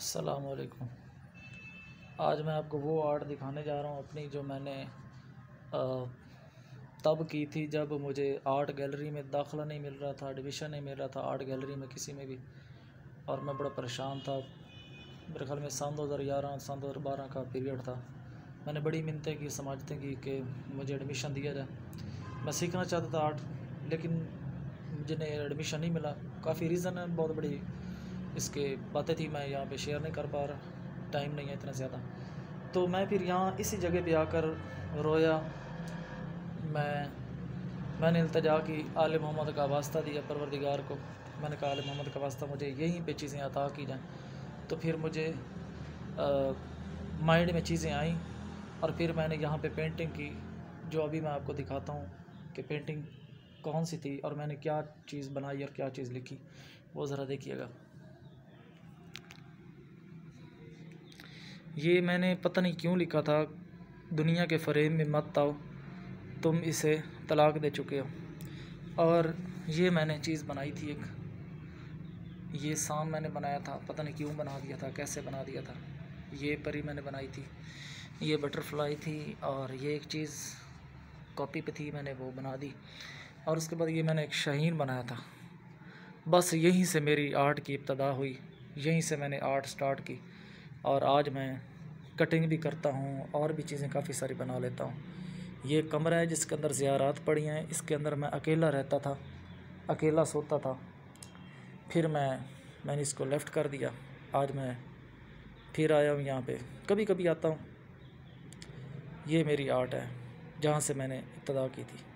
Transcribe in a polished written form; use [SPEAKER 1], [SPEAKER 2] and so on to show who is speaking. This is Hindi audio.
[SPEAKER 1] अस्सलाम वालेकुम। आज मैं आपको वो आर्ट दिखाने जा रहा हूँ अपनी, जो मैंने तब की थी जब मुझे आर्ट गैलरी में दाखिला नहीं मिल रहा था, एडमिशन नहीं मिल रहा था आर्ट गैलरी में किसी में भी, और मैं बड़ा परेशान था। मेरे ख्याल में सन 2011 सन 2012 का पीरियड था। मैंने बड़ी मिन्नतें की, समाजतें की कि मुझे एडमिशन दिया जाए। मैं सीखना चाहता था आर्ट, लेकिन मुझे एडमिशन नहीं मिला। काफ़ी रीज़न है, बहुत बड़ी इसके बातें थी, मैं यहाँ पे शेयर नहीं कर पा रहा, टाइम नहीं है इतना ज़्यादा। तो मैं फिर यहाँ इसी जगह पे आकर रोया। मैंने इल्तिजा की, आले मोहम्मद का वास्ता दिया परवरदिगार को। मैंने कहा आले मोहम्मद का वास्ता, मुझे यहीं पे चीज़ें अता की जाएँ। तो फिर मुझे माइंड में चीज़ें आईं और फिर मैंने यहाँ पे पेंटिंग की, जो अभी मैं आपको दिखाता हूँ कि पेंटिंग कौन सी थी और मैंने क्या चीज़ बनाई और क्या चीज़ लिखी, वो ज़रा देखिएगा। ये मैंने पता नहीं क्यों लिखा था, दुनिया के फ़रेब में मत आओ, तुम इसे तलाक दे चुके हो। और ये मैंने चीज़ बनाई थी एक, ये सांप मैंने बनाया था, पता नहीं क्यों बना दिया था, कैसे बना दिया था। ये परी मैंने बनाई थी, ये बटरफ्लाई थी, और ये एक चीज़ कॉपी पे थी, मैंने वो बना दी। और उसके बाद ये मैंने एक शाहीन बनाया था। बस यहीं से मेरी आर्ट की इब्तदा हुई, यहीं से मैंने आर्ट स्टार्ट की। और आज मैं कटिंग भी करता हूँ और भी चीज़ें काफ़ी सारी बना लेता हूँ। ये कमरा है जिसके अंदर ज़ियारात पड़ी हैं, इसके अंदर मैं अकेला रहता था, अकेला सोता था। फिर मैंने इसको लेफ़्ट कर दिया। आज मैं फिर आया हूँ यहाँ पे, कभी कभी आता हूँ। ये मेरी आर्ट है जहाँ से मैंने इब्तदा की थी।